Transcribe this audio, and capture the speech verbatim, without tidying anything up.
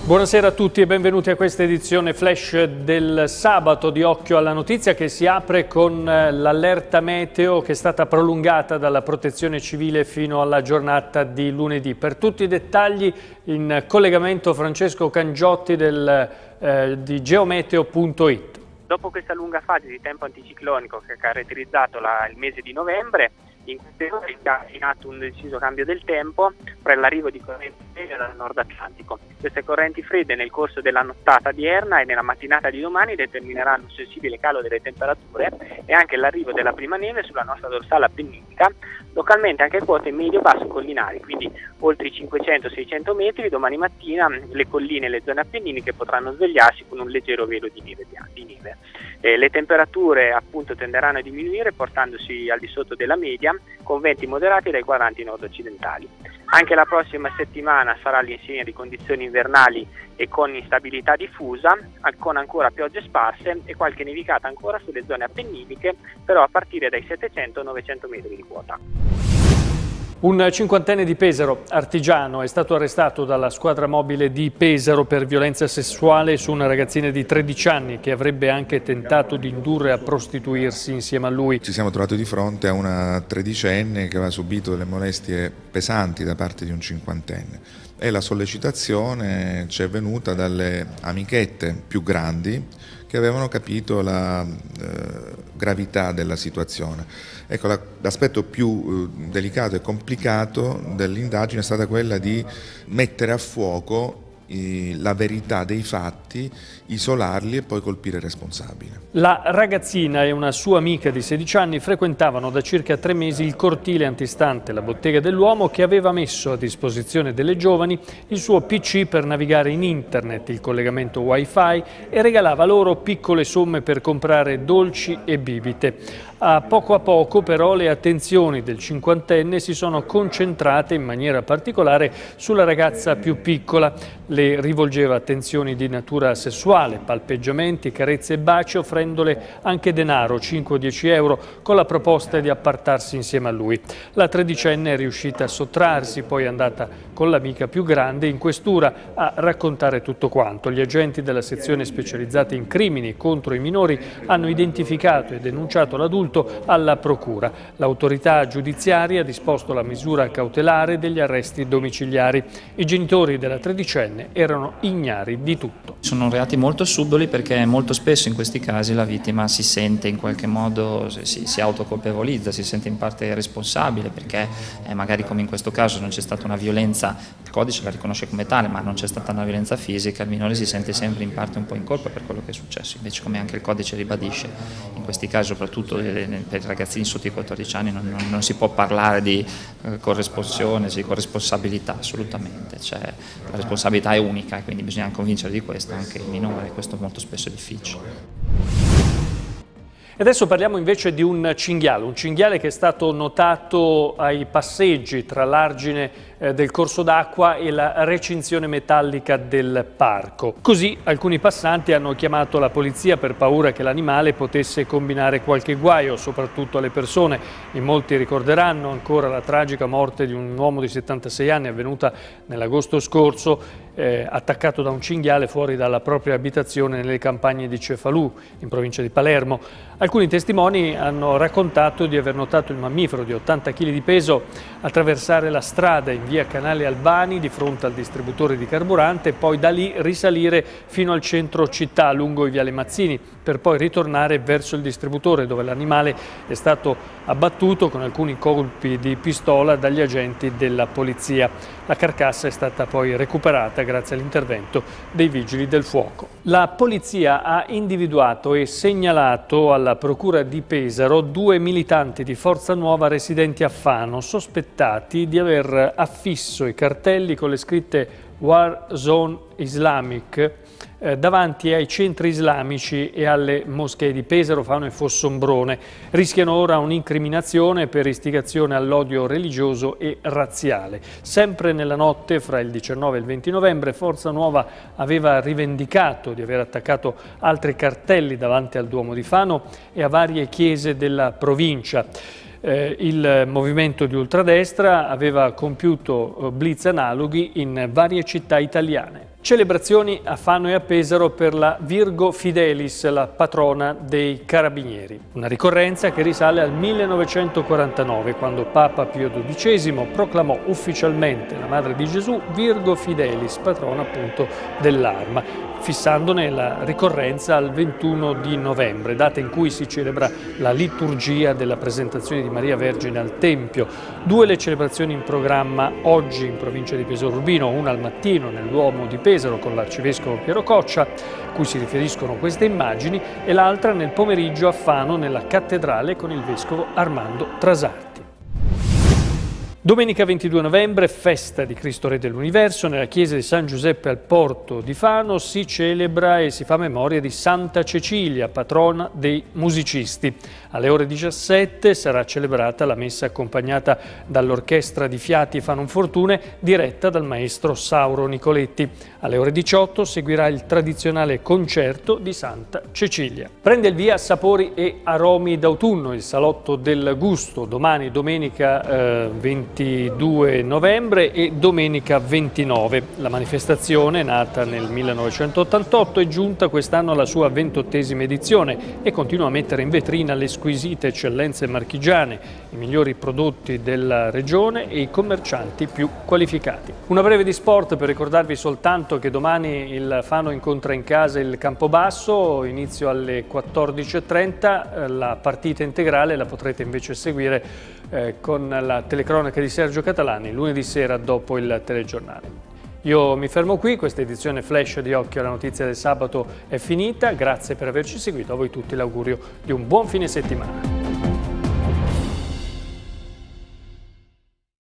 Buonasera a tutti e benvenuti a questa edizione flash del sabato di Occhio alla Notizia, che si apre con l'allerta meteo che è stata prolungata dalla Protezione Civile fino alla giornata di lunedì. Per tutti i dettagli in collegamento Francesco Cangiotti del, eh, di geometeo punto it. Dopo questa lunga fase di tempo anticiclonico che ha caratterizzato la, il mese di novembre, in queste ore è in atto un deciso cambio del tempo per l'arrivo di correnti fredde dal nord Atlantico. Queste correnti fredde nel corso della nottata odierna e nella mattinata di domani determineranno un sensibile calo delle temperature e anche l'arrivo della prima neve sulla nostra dorsale appenninica, localmente anche a quote medio-basso collinari, quindi oltre i cinquecento seicento metri. Domani mattina le colline e le zone appenniniche potranno svegliarsi con un leggero velo di neve. Di neve. Eh, le temperature appunto tenderanno a diminuire portandosi al di sotto della media, con venti moderati dai quadranti nord-occidentali. Anche la prossima settimana sarà all'insegna di condizioni invernali e con instabilità diffusa, con ancora piogge sparse e qualche nevicata ancora sulle zone appenniniche, però a partire dai settecento novecento metri di quota. Un cinquantenne di Pesaro, artigiano, è stato arrestato dalla squadra mobile di Pesaro per violenza sessuale su una ragazzina di tredici anni che avrebbe anche tentato di indurre a prostituirsi insieme a lui. Ci siamo trovati di fronte a una tredicenne che aveva subito delle molestie pesanti da parte di un cinquantenne e la sollecitazione ci è venuta dalle amichette più grandi che avevano capito la eh, gravità della situazione. Ecco, l'aspetto più eh, delicato e complicato dell'indagine è stata quella di mettere a fuoco la verità dei fatti, isolarli e poi colpire il responsabile. La ragazzina e una sua amica di sedici anni frequentavano da circa tre mesi il cortile antistante la bottega dell'uomo, che aveva messo a disposizione delle giovani il suo P C per navigare in internet, il collegamento wifi, e regalava loro piccole somme per comprare dolci e bibite. A poco a poco però le attenzioni del cinquantenne si sono concentrate in maniera particolare sulla ragazza più piccola. Le rivolgeva attenzioni di natura sessuale, palpeggiamenti, carezze e baci, offrendole anche denaro, cinque o dieci euro, con la proposta di appartarsi insieme a lui. La tredicenne è riuscita a sottrarsi, poi è andata con l'amica più grande in questura a raccontare tutto quanto. Gli agenti della sezione specializzata in crimini contro i minori hanno identificato e denunciato l'adulto alla procura. L'autorità giudiziaria ha disposto la misura cautelare degli arresti domiciliari. I genitori della tredicenne erano ignari di tutto. Sono reati molto subdoli perché molto spesso in questi casi la vittima si sente in qualche modo, si, si autocolpevolizza, si sente in parte responsabile perché eh, magari come in questo caso non c'è stata una violenza, il codice la riconosce come tale, ma non c'è stata una violenza fisica, il minore si sente sempre in parte un po' in colpa per quello che è successo. Invece, come anche il codice ribadisce, in questi casi soprattutto per i ragazzini sotto i quattordici anni non, non, non si può parlare di eh, corresponsione, di corresponsabilità, assolutamente, cioè, la responsabilità è unica e quindi bisogna convincere di questo anche il minore, questo molto spesso è difficile. E adesso parliamo invece di un cinghiale, un cinghiale che è stato notato ai passeggi tra l'argine eh, del corso d'acqua e la recinzione metallica del parco. Così alcuni passanti hanno chiamato la polizia per paura che l'animale potesse combinare qualche guaio, soprattutto alle persone. In molti ricorderanno ancora la tragica morte di un uomo di settantasei anni avvenuta nell'agosto scorso, eh, attaccato da un cinghiale fuori dalla propria abitazione nelle campagne di Cefalù, in provincia di Palermo. Alcuni testimoni hanno raccontato di aver notato il mammifero di ottanta chili di peso attraversare la strada in via Canale Albani di fronte al distributore di carburante e poi da lì risalire fino al centro città lungo i viale Mazzini per poi ritornare verso il distributore, dove l'animale è stato abbattuto con alcuni colpi di pistola dagli agenti della polizia. La carcassa è stata poi recuperata grazie all'intervento dei vigili del fuoco. La polizia ha individuato e segnalato alla Procura di Pesaro due militanti di Forza Nuova residenti a Fano, sospettati di aver affisso i cartelli con le scritte War Zone Islamic eh, davanti ai centri islamici e alle moschee di Pesaro, Fano e Fossombrone. Rischiano ora un'incriminazione per istigazione all'odio religioso e razziale. Sempre nella notte fra il diciannove e il venti novembre Forza Nuova aveva rivendicato di aver attaccato altri cartelli davanti al Duomo di Fano e a varie chiese della provincia. Eh, il movimento di ultradestra aveva compiuto blitz analoghi in varie città italiane. Celebrazioni a Fano e a Pesaro per la Virgo Fidelis, la patrona dei carabinieri. Una ricorrenza che risale al millenovecentoquarantanove, quando Papa Pio dodicesimo proclamò ufficialmente la Madre di Gesù Virgo Fidelis, patrona appunto dell'Arma, fissandone la ricorrenza al ventuno di novembre, data in cui si celebra la liturgia della presentazione di Maria Vergine al Tempio. Due le celebrazioni in programma oggi in provincia di Pesaro Urbino, una al mattino nel Duomo di Pesaro con l'arcivescovo Piero Coccia, a cui si riferiscono queste immagini, e l'altra nel pomeriggio a Fano nella cattedrale con il vescovo Armando Trasarti. Domenica ventidue novembre, festa di Cristo Re dell'Universo, nella chiesa di San Giuseppe al Porto di Fano si celebra e si fa memoria di Santa Cecilia, patrona dei musicisti. Alle ore diciassette sarà celebrata la messa accompagnata dall'orchestra di Fiati Fanon Fortune diretta dal maestro Sauro Nicoletti. Alle ore diciotto seguirà il tradizionale concerto di Santa Cecilia. Prende il via Sapori e Aromi d'autunno, il salotto del gusto, domani domenica eh, ventidue novembre e domenica ventinove. La manifestazione, nata nel millenovecentottantotto, è giunta quest'anno alla sua ventottesima edizione e continua a mettere in vetrina le squisite eccellenze marchigiane, i migliori prodotti della regione e i commercianti più qualificati. Una breve di sport per ricordarvi soltanto che domani il Fano incontra in casa il Campobasso, inizio alle quattordici e trenta, la partita integrale la potrete invece seguire eh, con la telecronaca di Sergio Catalani lunedì sera dopo il telegiornale. Io mi fermo qui, questa edizione flash di Occhio alla Notizia del sabato è finita, grazie per averci seguito, a voi tutti l'augurio di un buon fine settimana.